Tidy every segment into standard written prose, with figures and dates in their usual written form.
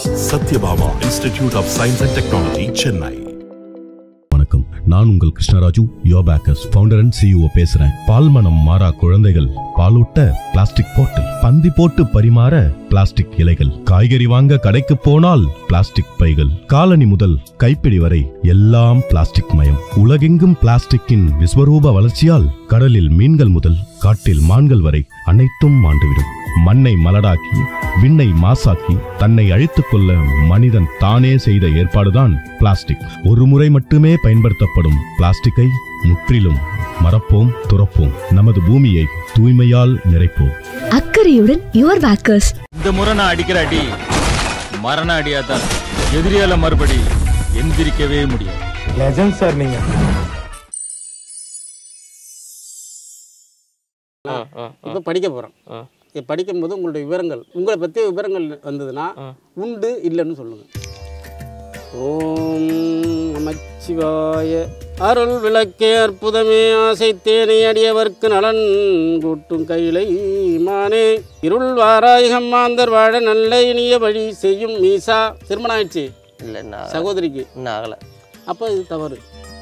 Satyabhama Institute of Science and Technology, Chennai. வணக்கம், நான் உங்கள் கிருஷ்ணராஜு, யோபேக்கர்ஸ் ஃபவுண்டர் அண்ட் CEO பேசுறேன். பால் மனம் மாறா குழந்தைகள், பாலூட்ட பிளாஸ்டிக் பாட்டில், பந்தி போட்டு பரிமாற பிளாஸ்டிக் இலைகள், காய்கறி வாங்க கடைக்கு போனால் பிளாஸ்டிக் பைகள், காலணி முதல் கைப்பிடி வரை எல்லாம் பிளாஸ்டிக் மயம். உலகெங்கும் பிளாஸ்டிக்கின் விஸ்வரூப வளர்ச்சியால் கடலில் மீன்கள் முதல் காட்டில் மான்கள் வரை அனைத்தும் மாண்டுவிடும். மண்ணை மலடாக்கி விண்ணை மாசாக்கி தன்னை அழித்துக் கொள்ள மனிதன் தானே செய்த ஏற்பாடுதான் பிளாஸ்டிக். ஒரு முறை மட்டுமே பயன்படுத்தப்படும் பிளாஸ்டிக்கை முற்றிலும் மறப்போம், துறப்போம். நமது பூமியை தூய்மையால் நிறைப்போம். அக்கறையுடன் யுவர் பேக்கர்ஸ். இந்த முறை நான் அடிக்கிற அடி மரண அடியாதான். எதிரியால மறுபடி எந்திரிக்கவே முடியாது. லெஜண்ட் சார் நீங்க. இப்போ படிக்க போகிறோம். படிக்கும்போது உங்களுடைய விவரங்கள், உங்களை பற்றிய விவரங்கள் வந்ததுன்னா உண்டு இல்லைன்னு சொல்லுங்கள். ஓம் நமச்சிவாய. அருள் விளக்கே அற்புதமே ஆசைத்தேனை அடியவர்க்கு நலன் கூட்டும் கையிலை மானே. இருள் வாராயகம் மாந்தர் வாழ நல்ல இனிய வழி செய்யும் மீசா. திருமணம் ஆயிடுச்சு இல்லை சகோதரிக்கு? இன்னும் ஆகலை. அப்போ இது தவறு.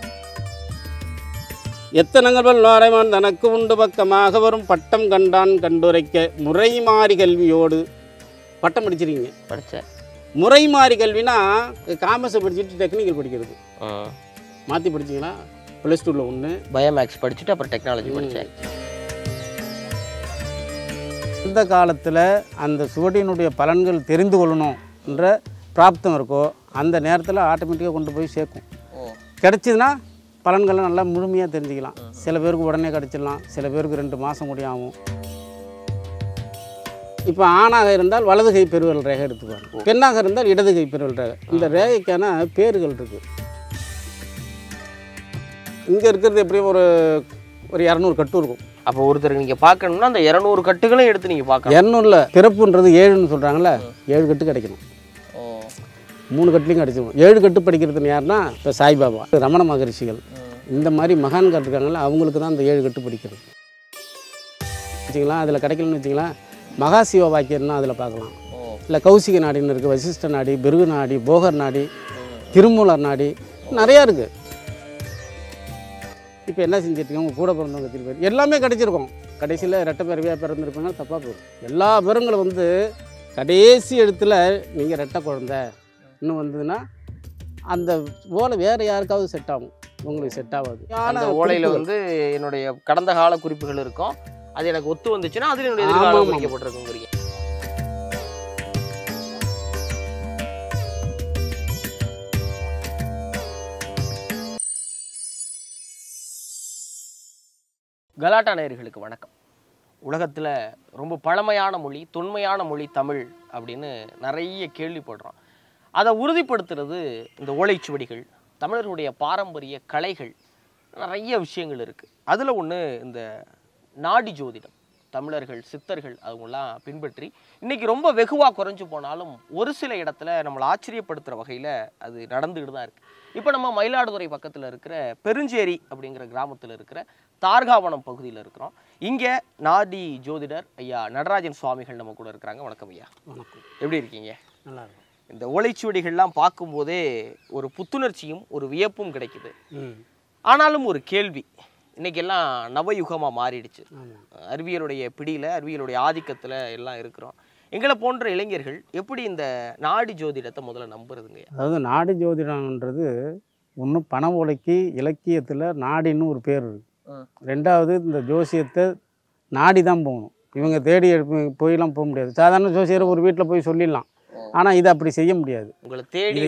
எத்தனங்கள் வல்லாரைமான் தனக்கு உண்டு பக்கமாக வரும் பட்டம் கண்டான் கண்டுரைக்க. முறை மாறி கல்வியோடு பட்டம் படிச்சிருக்கீங்க? படித்தேன். முறை மாறி கல்வினா காமர்ஸை படிச்சுட்டு டெக்னிக்கல் படிக்கிறது. மாற்றி படிச்சிங்களா? +2ல் ஒன்று பயோமேக்ஸ் படிச்சுட்டு அப்புறம் டெக்னாலஜி படித்தேன். எந்த காலத்தில் அந்த சுவடியினுடைய பலன்கள் தெரிந்து கொள்ளணுன்ற பிராப்தம் இருக்கோ அந்த நேரத்தில் ஆட்டோமேட்டிக்காக கொண்டு போய் சேர்க்கும். கிடச்சிதுன்னா பலன்களை நல்லா முழுமையாக தெரிஞ்சுக்கலாம். சில பேருக்கு உடனே கிடச்சிடலாம், சில பேருக்கு 2 மாதம் முடியும் ஆகும். இப்போ ஆணாக இருந்தால் வலது கை பெருவல் ரேகை எடுத்துக்குவாங்க, பெண்ணாக இருந்தால் இடது கை பெருவல் ரேகை. இந்த ரேகைக்கான பேர்கள் இருக்குது. இங்கே இருக்கிறது எப்படியும் ஒரு 200 கட்டு இருக்கும். அப்போ ஒருத்தர் நீங்கள் பார்க்கணும்னா அந்த 200 கட்டுகளையும் எடுத்து நீங்கள் பார்க்கணும். 200 பிறப்புன்றது 7ன்னு சொல்கிறாங்களே, 7 கட்டு கிடைக்கணும். 3 கட்டுலையும் கிடச்சிடும். 7 கட்டு படிக்கிறதுன்னு யாருன்னா இப்போ சாய்பாபா, ரமண மகரிஷிகள், இந்த மாதிரி மகான்கள் இருக்காங்களா, அவங்களுக்கு தான் அந்த 7 கட்டு படிக்கிறது வச்சுக்கலாம். அதில் கிடைக்கலன்னு வச்சுக்கலாம், மகாசிவ வாக்கியம்னா அதில் பார்க்கலாம். இல்லை கௌசிக நாடின்னு இருக்குது, வசிஷ்ட நாடி, பிருகு நாடி, போகர் நாடி, திருமூலர் நாடி, நிறையா இருக்குது. இப்போ என்ன செஞ்சிருக்கீங்க? உங்கள் கூட பிறந்தவங்க எத்தனை பேர்? எல்லாமே கிடைச்சிருக்கோம். கடைசியில் ரெட்டை பிறவியாக பிறந்திருப்பாங்க, தப்பாக போயிடும். எல்லா பேருங்களும் வந்து கடைசி இடத்துல நீங்கள் ரெட்டை குழந்தை இன்னும் வந்ததுன்னா அந்த ஓலை வேறு யாருக்காவது செட் ஆகும், உங்களுக்கு செட் ஆகாது. அந்த ஓலையில் வந்து என்னுடைய கடந்த கால குறிப்புகள் இருக்கும், அது எனக்கு ஒத்து வந்துச்சுன்னா அதில் என்னுடைய எதிர்காலம் குறிக்கப்பட்டிருக்குங்கிறீங்க. கலாட்டா நேயர்களுக்கு வணக்கம். உலகத்தில் ரொம்ப பழமையான மொழி, தொன்மையான மொழி தமிழ் அப்படின்னு நிறைய கேள்விப்படுறோம். அதை உறுதிப்படுத்துறது இந்த ஓலைச்சுவடிகள், தமிழர்களுடைய பாரம்பரிய கலைகள், நிறைய விஷயங்கள் இருக்குது. அதில் ஒன்று இந்த நாடி ஜோதிடம். தமிழர்கள், சித்தர்கள் அவங்களாம் பின்பற்றி இன்றைக்கி ரொம்ப வெகுவாக குறைஞ்சு போனாலும் ஒரு சில இடத்துல நம்மளை ஆச்சரியப்படுத்துகிற வகையில் அது நடந்துக்கிட்டு தான் இருக்குது. இப்போ நம்ம மயிலாடுதுறை பக்கத்தில் இருக்கிற பெருஞ்சேரி அப்படிங்கிற கிராமத்தில் இருக்கிற தார்காவனம் பகுதியில் இருக்கிறோம். இங்கே நாடி ஜோதிடர் ஐயா நடராஜன் சுவாமிகள் நம்ம கூட இருக்கிறாங்க. வணக்கம் ஐயா. வணக்கம். எப்படி இருக்கீங்க? நல்லா இருக்கும். இந்த ஓலைச்சுவடிகள்லாம் பார்க்கும்போதே ஒரு புத்துணர்ச்சியும் ஒரு வியப்பும் கிடைக்குது. ஆனாலும் ஒரு கேள்வி, இன்னைக்கெல்லாம் நவயுகமாக மாறிடுச்சு. அறிவியலுடைய பிடியில், அறிவியலுடைய ஆதிக்கத்தில் எல்லாம் இருக்கிறோம். எங்களை போன்ற இளைஞர்கள் எப்படி இந்த நாடி ஜோதிடத்தை முதல்ல நம்புறதுங்க? அதாவது நாடி ஜோதிடம்ன்றது ஒன்று பண ஓலைக்கு இலக்கியத்தில் நாடின்னு ஒரு பேர் இருக்குது. 2வது இந்த ஜோசியத்தை நாடி தான் போகணும். இவங்க தேடி போயெல்லாம் போக முடியாது. சாதாரண ஜோசியரை ஒரு வீட்டில் போய் சொல்லிடலாம், ஆனால் இதை அப்படி செய்ய முடியாது. இது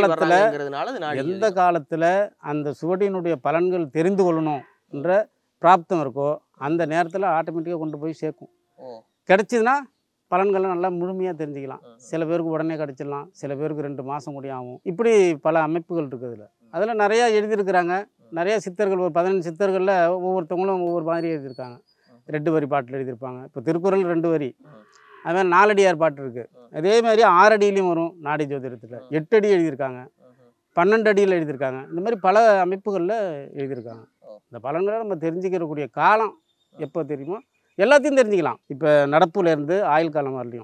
எந்த காலத்தில் அந்த சுவடியினுடைய பலன்கள் தெரிந்து கொள்ளணுன்ற பிராப்தம் இருக்கோ அந்த நேரத்தில் ஆட்டோமேட்டிக்காக கொண்டு போய் சேர்க்கும். கிடச்சிதுன்னா பலன்களை நல்லா முழுமையாக தெரிஞ்சுக்கலாம். சில பேருக்கு உடனே கிடச்சிடலாம், சில பேருக்கு 2 மாதம் முடியும் ஆகும். இப்படி பல அமைப்புகள் இருக்குது. அதில் நிறையா எழுதியிருக்கிறாங்க. நிறையா சித்தர்கள், ஒரு 15 சித்தர்களில் ஒவ்வொருத்தவங்களும் ஒவ்வொரு மாதிரி எழுதியிருக்காங்க. 2 வரி பாட்டில் எழுதியிருப்பாங்க. இப்போ திருக்குறள் 2 வரி, அதுமாதிரி 4 அடியார் பாட்டு இருக்குது. அதே மாதிரி 6 அடியிலையும் வரும் நாடி ஜோதிடத்தில். 8 அடி எழுதியிருக்காங்க, 12 அடியில் எழுதியிருக்காங்க. இந்த மாதிரி பல அமைப்புகளில் எழுதியிருக்காங்க. இந்த பலன்களை நம்ம தெரிஞ்சுக்கிறக்கூடிய காலம் எப்போ தெரியுமோ எல்லாத்தையும் தெரிஞ்சுக்கலாம். இப்போ நடப்புலேருந்து ஆயுள் காலம் வரலையும்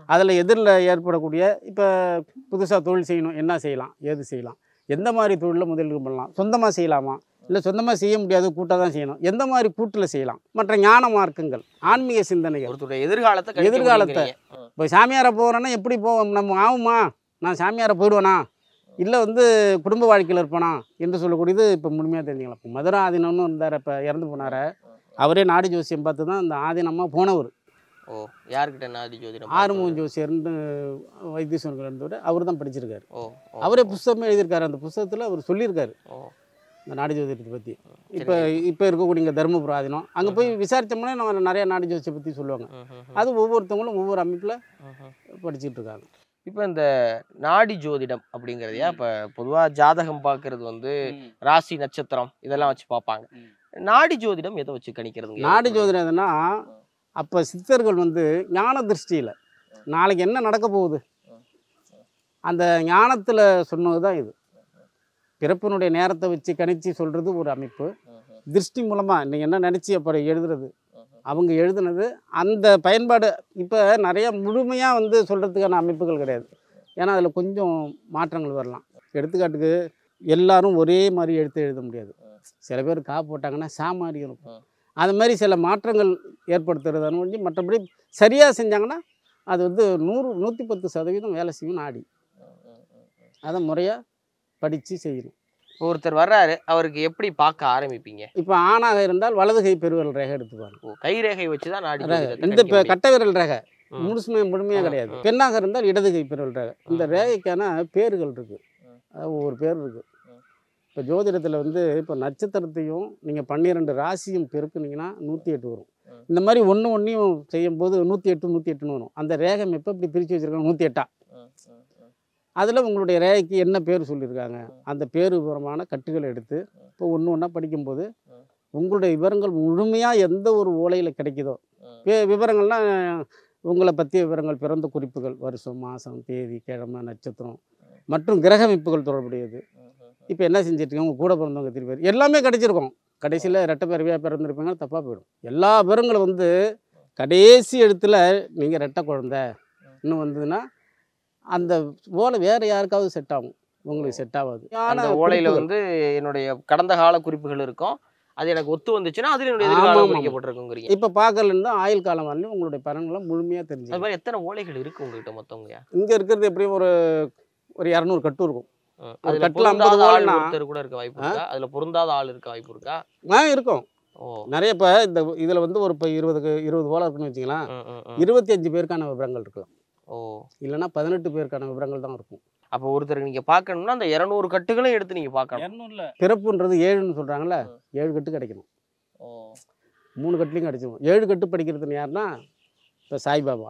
அதில் எதிரில் ஏற்படக்கூடிய இப்போ புதுசாக தொழில் செய்யணும், என்ன செய்யலாம், ஏது செய்யலாம், எந்த மாதிரி தொழிலில் முதலீடு பண்ணலாம், சொந்தமாக செய்யலாமா, இல்லை சொந்தமாக செய்ய முடியாது, கூட்டாக தான் செய்யணும், எந்த மாதிரி கூட்டில் செய்யலாம், மற்ற ஞான மார்க்கங்கள், ஆன்மீக சிந்தனைகள், ஒருத்தருடைய எதிர்காலத்தை இப்போ சாமியாரை போகிறேன்னா எப்படி போவோம், நம்ம ஆகுமா, நான் சாமியாரை போயிடுவேனா, இல்லை குடும்ப வாழ்க்கையில் இருப்பானா என்று சொல்லக்கூடியது இப்போ முழுமையாக தெரிஞ்சுக்கலாம். இப்போ மதுரை ஆதீனம்னு இருந்தார், இப்போ இறந்து போனார், அவரே நாடி ஜோசியம் பார்த்து தான் அந்த ஆதீனமாக போனவர். ஓ, யார்கிட்ட நாடி ஜோதிடம்? ஆறுமுகம் ஜோசியர்னு வைத்தீஸ்வரர்கள் இருந்தவர், அவர் தான் படிச்சிருக்காரு. அவரே புஸ்தகமே எழுதியிருக்காரு. அந்த புஸ்தகத்தில் அவர் சொல்லியிருக்காரு இந்த நாடி ஜோதிடத்தை பற்றி. இப்போ இருக்கக்கூடிய இங்கே தருமபுரம் ஆதீனம், அங்கே போய் விசாரித்தோம்னா நம்ம நிறைய நாடி ஜோசியை பற்றி சொல்லுவாங்க. அது ஒவ்வொருத்தவங்களும் ஒவ்வொரு அமைப்பில் படிச்சுட்டு இருக்காங்க. இப்போ இந்த நாடி ஜோதிடம் அப்படிங்கிறதையா இப்போ பொதுவாக ஜாதகம் பார்க்கறது ராசி நட்சத்திரம் இதெல்லாம் வச்சு பார்ப்பாங்க. நாடி ஜோதிடம் எதை வச்சு கணிக்கிறது? நாடி ஜோதிடம் எதுனா, அப்போ சித்தர்கள் ஞான திருஷ்டியில் நாளைக்கு என்ன நடக்க போகுது அந்த ஞானத்தில் சொன்னது தான் இது. பிறப்பினுடைய நேரத்தை வச்சு கணிச்சு சொல்கிறது ஒரு அமைப்பு. திருஷ்டி மூலமாக நீங்கள் என்ன நினச்சி அப்புறம் எழுதுறது, அவங்க எழுதுனது அந்த பயன்பாடு. இப்போ நிறையா முழுமையாக சொல்கிறதுக்கான அமைப்புகள் கிடையாது. ஏன்னா அதில் கொஞ்சம் மாற்றங்கள் வரலாம். எடுத்துக்காட்டுக்கு எல்லாரும் ஒரே மாதிரி எழுத முடியாது. சில பேர் கா போட்டாங்கன்னா சா மாதிரி இருக்கும். அது மாதிரி சில மாற்றங்கள் ஏற்படுத்துறதான ஒழிஞ்சு மற்றபடி சரியாக செஞ்சாங்கன்னா அது 100-110% வேலை செய்யும் நாடி. அதை முறையாக படித்து செய்யணும். ஒருத்தர் வர்றாரு, அவருக்கு எப்படி பார்க்க ஆரம்பிப்பீங்க? இப்போ ஆணாக இருந்தால் வலது கை பெருவிரல் ரேகை எடுத்துப்பாங்க. கை ரேகை வச்சு தான் நாடி இந்த இப்போ கட்டை விரல் ரேகை முழுமையாக கிடையாது. பெண்ணாக இருந்தால் இடது கை பெருவிரல் ரேகை. இந்த ரேகைக்கான பேர்கள் இருக்குது, ஒவ்வொரு பேர் இருக்குது. இப்போ ஜோதிடத்தில் இப்போ நட்சத்திரத்தையும் நீங்கள் 12 ராசியும் பெருக்குனீங்கன்னா 108 வரும். இந்த மாதிரி ஒன்றையும் செய்யும்போது 108 வரும். அந்த ரேகை எப்போ இப்படி பிரித்து வச்சுருக்காங்க 108. அதில் உங்களுடைய ரேகைக்கு என்ன பேர் சொல்லியிருக்காங்க, அந்த பேர் விவரமான கட்டுகளை எடுத்து இப்போ ஒன்று படிக்கும்போது உங்களுடைய விவரங்கள் முழுமையாக எந்த ஒரு ஓலையில் கிடைக்குதோ, விவரங்கள்லாம் உங்களை பற்றிய விவரங்கள், பிறந்த குறிப்புகள், வருஷம், மாதம், தேதி, கிழமை, நட்சத்திரம் மற்றும் கிரக அமைப்புகள் தொடர்புடையது. இப்போ என்ன செஞ்சிட்ருக்கீங்க, உங்கள் கூட பிறந்தவங்க திருப்பி எல்லாமே கிடைச்சிருக்கோம். கடைசியில் ரெட்டை பிறவியாக பிறந்திருப்பீங்க, தப்பாக போயிடும். எல்லா விவரங்களும் கடைசி எழுத்தில் நீங்கள் ரெட்டை குழந்தை இன்னும் அந்த ஓலை வேறு யாருக்காவது செட் ஆகும், உங்களுக்கு செட் ஆகாது. அந்த ஓலையில் என்னுடைய கடந்த கால குறிப்புகள் இருக்கும், அது எனக்கு ஒத்து வந்துச்சுன்னா அதில் என்னுடைய எதிர்காலம் குறிக்கப்பட்டிருக்குங்கிறீங்க. இப்போ பார்க்கலன்னா ஆயுள் காலம் வரலையும் உங்களுடைய பலன்களை முழுமையாக தெரிஞ்சு. அது மாதிரி எத்தனை ஓலைகள் இருக்குது உங்கள்கிட்ட மொத்தவங்க? இங்கே இருக்கிறது எப்படியும் ஒரு 200 கட்டு இருக்கும். அது கட்டில் 50 ஒருத்தர் கூட இருக்க வாய்ப்பு இருக்கா? அதில் பொருந்தாத ஆள் இருக்க வாய்ப்பு இருக்கா? இருக்கும். நிறைய. இப்போ இந்த இதில் ஒரு இப்போ 20 ஓலை இருக்குன்னு வச்சிங்களா, 25 பேருக்கான விவரங்கள் இருக்கலாம். இல்லைன்னா 18 பேருக்கான விவரங்கள் தான் இருக்கும். அப்போ ஒருத்தருக்கு நீங்கள் பார்க்கணும்னா அந்த 200 கட்டுகளும் எடுத்து நீங்கள் பார்க்கணும். பிறப்புன்றது 7ன்னு சொல்கிறாங்களே, 7 கட்டு கிடைக்கணும். 3 கட்டுலையும் கிடைச்சிடும். 7 கட்டு படிக்கிறதுன்னு யாருன்னா இப்போ சாய்பாபா,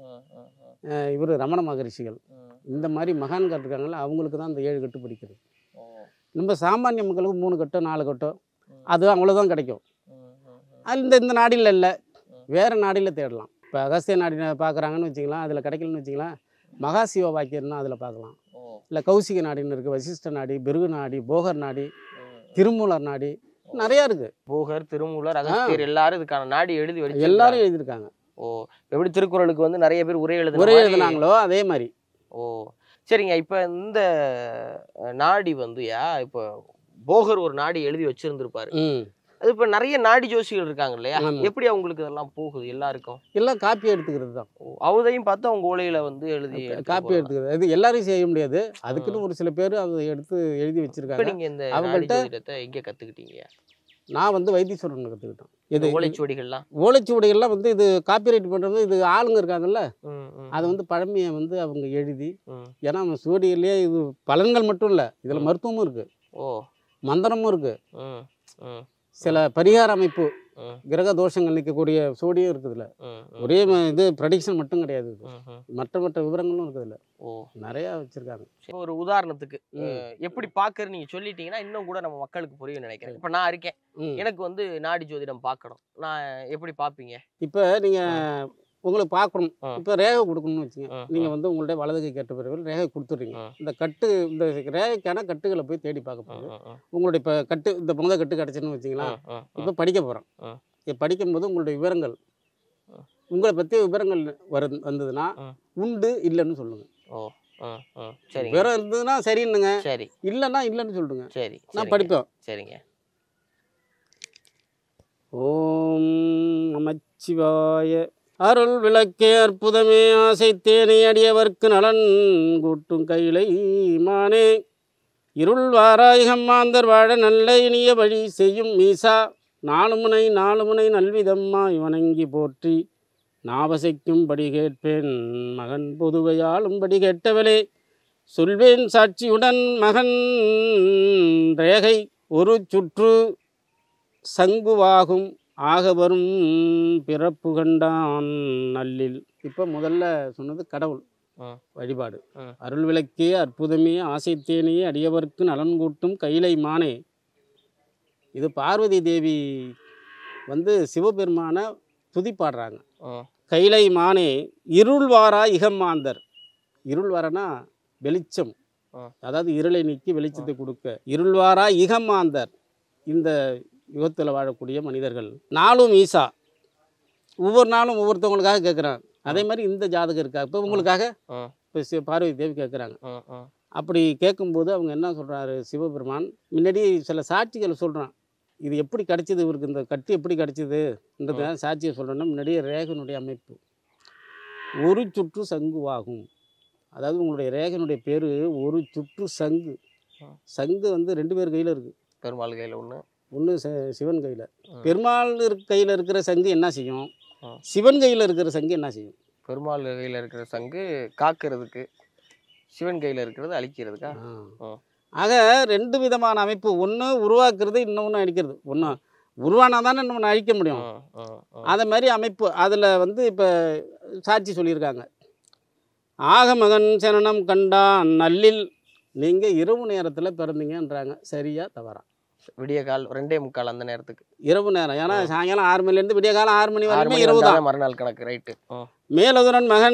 இவர் ரமண மகரிஷிகள், இந்த மாதிரி மகான்கள் இருக்காங்களே, அவங்களுக்கு தான் அந்த 7 கட்டு படிக்கிறது. நம்ம சாமானிய மக்களுக்கு 3 கட்டோ 4 கட்டோ அது அவ்வளோதான் கிடைக்கும். அது இந்த நாடியில் இல்லை, வேறு நாடியில் தேடலாம். இப்போ அகஸ்திய நாடி பார்க்குறாங்கன்னு வச்சிங்களா, அதில் கிடைக்கலன்னு வச்சிங்களா, மகாசிவ வாக்கியம்னா அதில் பார்க்கலாம். இல்லை கௌசிக நாடின்னு இருக்குது, வசிஷ்ட நாடி, பிருகு நாடி, போகர் நாடி, திருமூலர் நாடி, நிறையா இருக்குது. போகர், திருமூலர், அகஸ்தியர் எல்லாரும் இதுக்கான நாடி எழுதி வச்சு எல்லாரும் எழுதியிருக்காங்க. எப்படி திருக்குறளுக்கு நிறைய பேர் உரை எழுதுனாங்களோ அதே மாதிரி. சரிங்க. இப்போ இந்த நாடி இப்போ போகர் ஒரு நாடி எழுதி வச்சிருந்திருப்பாரு. அது இப்போ நிறைய நாடி ஜோசிகள் இருக்காங்க இல்லையா, எப்படி அவங்களுக்கு இதெல்லாம் போகுது? எல்லாருக்கும் எல்லாம் காப்பி எடுத்துக்கிறது தான். அவதையும் பார்த்து அவங்க ஓலையில எழுதி காப்பி எடுத்துக்கிறது. அது எல்லாரும் செய்ய முடியாது, அதுக்குன்னு ஒரு சில பேர் அதை எடுத்து எழுதி வச்சிருக்காங்க. நீங்க இந்த அவங்கள்ட்ட எங்கே கற்றுக்கிட்டீங்க? நான் வைத்தீஸ்வரன் கற்றுக்கிட்டேன். இது ஓலைச்சுவடிகள்லாம் இது காப்பிரைட் பண்ணுறது, இது ஆளுங்க இருக்காங்கல்ல, அதை பழமையை அவங்க எழுதி, ஏன்னா நம்ம சுவடியிலேயே இது பலன்கள் மட்டும் இல்லை, இதில் மருத்துவமும் இருக்குது, மந்திரமும் இருக்குது, சில பரிகார அமைப்பு, கிரக தோஷங்கள் நிற்கக்கூடிய சோடியும் இருக்குதுல்ல. ஒரே இது ப்ரடிக்ஷன் மட்டும் கிடையாது, மற்ற விவரங்களும் இருக்குதுல்ல, நிறையா வச்சுருக்காங்க. ஒரு உதாரணத்துக்கு எப்படி பார்க்கறது நீங்கள் சொல்லிட்டீங்கன்னா இன்னும் கூட நம்ம மக்களுக்கு புரியும் நினைக்கிறேன். இப்போ நான் இருக்கேன், எனக்கு நாடி ஜோதிடம் பார்க்கணும், நான் எப்படி பார்ப்பீங்க? இப்போ நீங்கள் உங்களுக்கு பார்க்கணும், இப்போ ரேகை கொடுக்கணும்னு வச்சுங்க, நீங்கள் உங்கள்ட்ட வலது கை கட்டு பிறகு ரேகை கொடுத்துட்றீங்க. இந்த ரேகைக்கான கட்டுகளை போய் தேடி பார்க்க போகுது. உங்களுடைய இப்போ இந்த முதல் கட்டு கிடச்சுன்னு வச்சிங்களா, இப்போ படிக்க போகிறோம். படிக்கும்போது உங்களுடைய விவரங்கள் உங்களை பற்றி விவரங்கள் வந்ததுன்னா உண்டு இல்லைன்னு சொல்லுங்க. சரி, விவரம் இருந்ததுன்னா சரின்னுங்க, சரி இல்லைன்னா இல்லைன்னு சொல்லுங்க. சரி, நான் படிப்பேன். சரிங்க. ஓம் நமச்சிவாய. அருள் விளக்கே அற்புதமே ஆசைத்தேனை அடியவர்க்கு நலன் கூட்டும் கையிலை மானே இருள் வாராயகம் மாந்தர் வாழ நல்ல இனிய வழி செய்யும் மீசா நாலுமுனை நல்விதம்மா இவனங்கி போற்றி நாவசைக்கும் படி கேட்பேன் மகன் பொதுவையாளும் படி கேட்டவளே சொல்வேன் சாட்சியுடன் மகன் ரேகை ஒரு சுற்று சங்குவாகும் ஆக வரும் பிறப்பு கண்டான் நல்லில். இப்போ முதல்ல சொன்னது கடவுள் வழிபாடு. அருள் விளக்கே அற்புதமே ஆசைத்தேனையே அடியவர்க்கு நலன் கூட்டும் கைலை மானே. இது பார்வதி தேவி சிவபெருமான துதி பாடுறாங்க. கைலை மானே இருள் வாரா இகமாந்தர். இருள் வாரனா வெளிச்சம், அதாவது இருளை நீக்கி வெளிச்சத்தை கொடுக்க. இருள் வாரா இகமாந்தர், இந்த யுகத்தில் வாழக்கூடிய மனிதர்கள். நாளும் ஈசா, ஒவ்வொரு நாளும் ஒவ்வொருத்தவங்களுக்காக கேட்குறாங்க. அதே மாதிரி இந்த ஜாதகம் இருக்கா இப்போ உங்களுக்காக இப்போ பார்வதி தேவி கேட்குறாங்க. அப்படி கேட்கும்போது அவங்க என்ன சொல்கிறாரு சிவபெருமான், முன்னாடி சில சாட்சிகளை சொல்கிறான். இது எப்படி கிடச்சிது, இவருக்கு இந்த கட்டு எப்படி கிடச்சிதுன்றதுக்காக சாட்சியை சொல்கிறோன்னா முன்னாடியே ரேகனுடைய அமைப்பு ஒரு சுற்று சங்குவாகும். அதாவது உங்களுடைய ரேகனுடைய பேர் ஒரு சுற்று சங்கு. சங்கு 2 பேர் கையில் இருக்குது. பெருமாள் கையில் ஒன்று சிவன் கையில். பெருமாள் கையில் இருக்கிற சங்கு என்ன செய்யும், சிவன் கையில் இருக்கிற சங்கு என்ன செய்யும்? பெருமாள் கையில் இருக்கிற சங்கு காக்கிறதுக்கு, சிவன் கையில் இருக்கிறது அழிக்கிறதுக்கா? ஆக 2 விதமான அமைப்பு. ஒன்று உருவாக்குறது, இன்னொன்று அழிக்கிறது. ஒன்று உருவானா தானே இன்னொன்று அழிக்க முடியும். அதை மாதிரி அமைப்பு. அதில் இப்போ சாட்சி சொல்லியிருக்காங்க. ஆக மகன் சரணம் கண்டான் நல்லில். நீங்கள் இரவு நேரத்தில் பிறந்தீங்கன்றாங்க. சரியா தவறா? விடிய கால் 2:45 அந்த நேரத்துக்கு, இரவு நேரம். ஏன்னா சாயங்காலம் 6 மணிலேருந்து விடிய காலம் 6 மணி வரைக்கும் இரவு தான். மறுநாள் கணக்கு. ரைட்டு. மேலதுரன் மகன்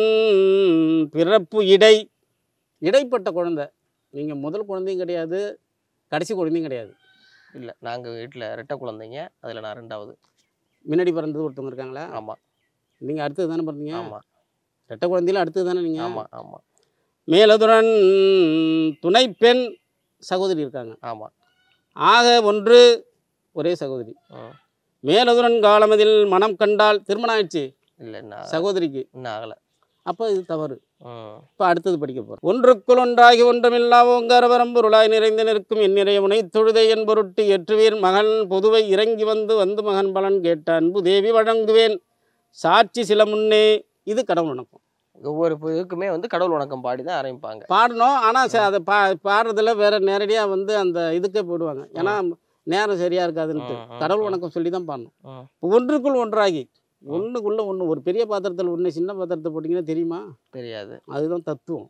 பிறப்பு இடைப்பட்ட குழந்தை. நீங்கள் முதல் குழந்தையும் கிடையாது, கடைசி குழந்தையும் கிடையாது. இல்லை, நாங்கள் வீட்டில் 2 குழந்தைங்க, அதில் நான் 2வது. முன்னாடி பிறந்தது ஒருத்தவங்க இருக்காங்களா? ஆமாம். நீங்கள் அடுத்தது தானே பிறந்தீங்க? ஆமாம். 2 குழந்தையில அடுத்தது தானே நீங்கள்? ஆமாம் ஆமாம். மேலதுரன் துணை பெண் சகோதரி இருக்காங்க. ஆமாம். ஆக ஒரே சகோதரி. மேலதுரன் காலமதில் மனம் கண்டால் திருமணம் ஆயிடுச்சு. இல்லை, சகோதரிக்கு இன்னும் ஆகலை. அப்போ இது தவறு. இப்போ அடுத்தது படிக்க போகிறோம். ஒன்றுக்குள் ஒன்றாகி ஒன்றுமில்லா ஓங்கார வரம்பொருளாய் நிறைந்து நிற்கும் என் நிறைய முனை தொழுதை என் பொருட்டு ஏற்றுவீர் மகன் பொதுவை இறங்கி வந்து மகன் பலன் கேட்ட அன்பு தேவி வழங்குவேன் சாட்சி சில முன்னே. இது கடவுள் வணக்கம். ஒவ்வொரு இதுக்குமே கடவுள் வணக்கம் பாடி தான் ஆரம்பிப்பாங்க. பாடணும். ஆனால் அதை பாடுறதுல வேற நேரடியாக அந்த இதுக்கே போடுவாங்க. ஏன்னா நேரம் சரியா இருக்காதுன்ட்டு கடவுள் வணக்கம் சொல்லி தான் பாடணும். ஒன்றுக்குள் ஒன்றாகி, ஒன்றுக்குள்ள ஒன்று. ஒரு பெரிய பாத்திரத்தில் ஒன்று சின்ன பாத்திரத்தை போட்டிங்கன்னா தெரியுமா? தெரியாது. அதுதான் தத்துவம்.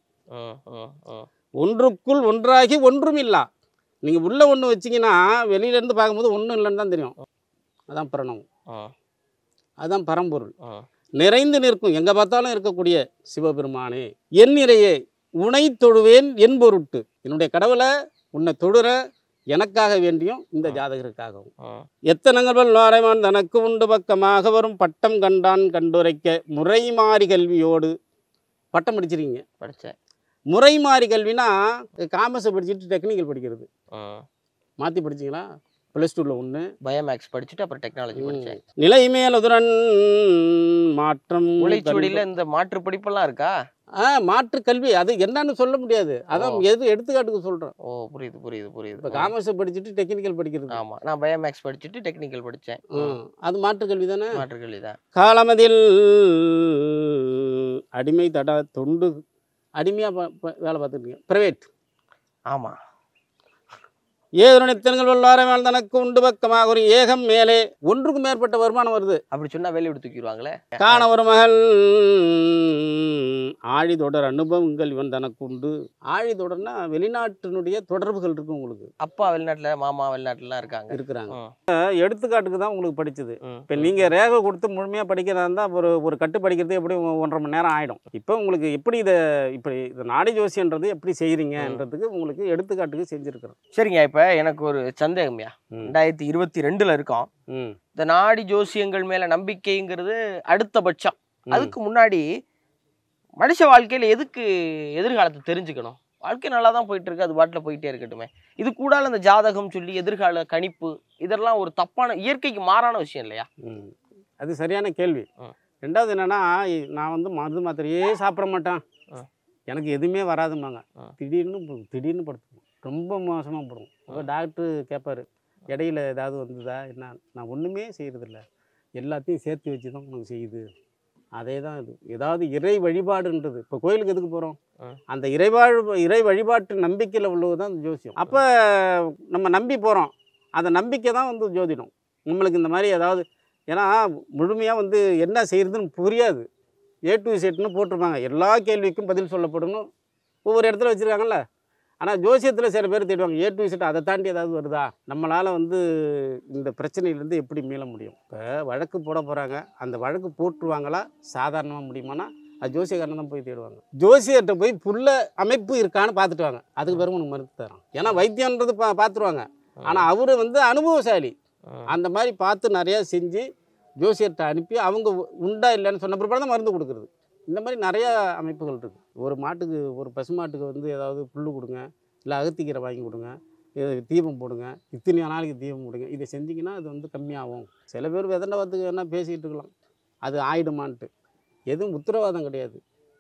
ஒன்றுக்குள் ஒன்றாகி ஒன்றும் இல்லா. நீங்கள் உள்ள ஒன்று வச்சிங்கன்னா வெளியிலேருந்து பார்க்கும்போது ஒன்றும் இல்லைன்னு தான் தெரியும். அதான் பிரணவம், அதுதான் பரம்பொருள். நிறைந்து நிற்கும், எங்கே பார்த்தாலும் இருக்கக்கூடிய சிவபெருமானே என் நிறையே உனை தொழுவேன் என் பொருட்டு. என்னுடைய கடவுளை உன்னை தொழுற எனக்காக வேண்டியும் இந்த ஜாதகருக்காகவும். எத்தனங்கள் வாரைமான் தனக்கு உண்டு பக்கமாக வரும் பட்டம் கண்டான் கண்டுரைக்க முறை மாறி கல்வியோடு. பட்டம் படிச்சிருக்கீங்க? படித்தேன். முறை மாறி கல்வினா காமர்ஸை படிச்சுட்டு டெக்னிக்கல் படிக்கிறது. மாற்றி படிச்சிங்களா? +2ல் 1, பயோமேக்ஸ் படிச்சுட்டு அப்புறம் டெக்னாலஜி படித்தேன். நிலை மேலதுரன் மாற்றம் உழைச்சுவடியில் இந்த மாற்று படிப்பெல்லாம் இருக்கா? மாற்று கல்வி அது என்னன்னு சொல்ல முடியாது. அதான் எடுத்துக்காட்டுக்கு சொல்கிறேன். புரியுது புரியுது புரியுது. இப்போ காமர்ஸை படிச்சுட்டு டெக்னிக்கல் படிக்கிறது. ஆமாம், நான் பயோமேக்ஸ் படிச்சுட்டு டெக்னிக்கல் படித்தேன். அது மாற்று கல்வி தானே? மாற்று கல்வி தான். காலமதில் அடிமை தடா தொண்டு அடிமையாக வேலை பார்த்துருக்கீங்க, ப்ரைவேட். ஆமாம். ஏதனித்தன்கள் வல்லாரமால் தனக்கு உண்டு பக்கமாக ஒரு ஏகம் மேலே ஒன்றுக்கும் மேற்பட்ட வருமானம் வருது. அப்படி சொன்னா வேலையை விட்டு தூக்கிடுவாங்களே. காண ஒரு மகள் ஆழிதொடர் அனுபவங்கள் இவன் தனக்கு உண்டு. ஆழிதொடர்னா வெளிநாட்டினுடைய தொடர்புகள் இருக்கு உங்களுக்கு. அப்பா வெளிநாட்டுல, மாமா வெளிநாட்டுலாம் இருக்கிறாங்க. எடுத்துக்காட்டுக்கு தான் உங்களுக்கு படிச்சது. இப்போ நீங்க ரேகை கொடுத்து முழுமையா படிக்கிறதா இருந்தால் ஒரு கட்டு படிக்கிறது எப்படி 1.5 மணி நேரம் ஆயிடும். இப்போ உங்களுக்கு எப்படி இப்படி நாடி ஜோசியன்றது எப்படி செய்யறீங்கன்றதுக்கு உங்களுக்கு எடுத்துக்காட்டுக்கு செஞ்சிருக்கிறோம். சரிங்க. இப்போ இப்போ எனக்கு ஒரு சந்தேகம்யா, 2022 இருக்கோம். இந்த நாடி ஜோசியங்கள் மேல நம்பிக்கைங்கிறது அடுத்தபட்சம். அதுக்கு முன்னாடி மனுஷ வாழ்க்கையில எதுக்கு எதிர்காலத்தை தெரிஞ்சுக்கணும்? வாழ்க்கை நல்லா தான் போயிட்டு இருக்கு, அது பாட்டில் போயிட்டே இருக்கட்டுமே. இது கூட அந்த ஜாதகம் சொல்லி எதிர்கால கணிப்பு இதெல்லாம் ஒரு தப்பான, இயற்கைக்கு மாறான விஷயம் இல்லையா? அது சரியான கேள்வி. ரெண்டாவது என்னன்னா, நான் வந்து மருந்து மாத்திரையே சாப்பிட மாட்டேன், எனக்கு எதுவுமே வராதுமாங்க. திடீர்னு படுத்துக்கும், ரொம்ப மோசமாக போடும். அப்போ டாக்டர் கேட்பாரு, இடையில ஏதாவது வந்ததா என்ன? நான் ஒன்றுமே செய்கிறதில்ல, எல்லாத்தையும் சேர்த்து வச்சு தான் உனக்கு செய்யுது. அதே தான் இது. ஏதாவது இறை வழிபாடுன்றது, இப்போ கோயிலுக்கு எதுக்கு போகிறோம்? அந்த இறை வழிபாட்டு நம்பிக்கையில் உள்ளது தான் அந்த ஜோசியம். அப்போ நம்ம நம்பி போகிறோம், அந்த நம்பிக்கை தான் வந்து ஜோதிடம். நம்மளுக்கு இந்த மாதிரி ஏதாவது, ஏன்னா முழுமையாக வந்து என்ன செய்கிறதுன்னு புரியாது. A to Z போட்டிருப்பாங்க, எல்லா கேள்விக்கும் பதில் சொல்லப்படணும், ஒவ்வொரு இடத்துல வச்சுருக்காங்கல்ல. ஆனால் ஜோசியத்தில் சில பேர் தேடுவாங்க A to Z, அதை தாண்டி ஏதாவது வருதா, நம்மளால் வந்து இந்த பிரச்சனையிலேருந்து எப்படி மீள முடியும். இப்போ வழக்கு போட போகிறாங்க, அந்த வழக்கு போட்டுருவாங்களா சாதாரணமாக முடியுமானா அது ஜோசியக்காரன் தான் போய் தேடுவாங்க. ஜோசியர்கிட்ட போய் புள்ள அமைப்பு இருக்கான்னு பார்த்துட்டு வாங்க, அதுக்கு பிறகு உனக்கு மருந்து தரோம். ஏன்னா வைத்தியன்றது பார்த்துருவாங்க, ஆனால் அவர் வந்து அனுபவசாலி. அந்த மாதிரி பார்த்து நிறையா செஞ்சு ஜோசியர்கிட்ட அனுப்பி அவங்க உண்டா இல்லைன்னு சொன்ன பிற்பாடு தான் மருந்து கொடுக்குறது. இந்த மாதிரி நிறையா அமைப்புகள் இருக்குது. ஒரு மாட்டுக்கு, ஒரு பசு மாட்டுக்கு வந்து ஏதாவது புல் கொடுங்க, இல்லை அகத்திக்கீரை வாங்கி கொடுங்க, தீபம் போடுங்க, இத்தனை நாளைக்கு தீபம் போடுங்க, இதை செஞ்சிங்கன்னா அது வந்து கம்மியாகும். சில பேர் விதண்டவாதத்துக்கு என்ன பேசிக்கிட்டு இருக்கலாம், அது ஆயிடுமான்ட்டு. எதுவும் உத்தரவாதம் கிடையாது,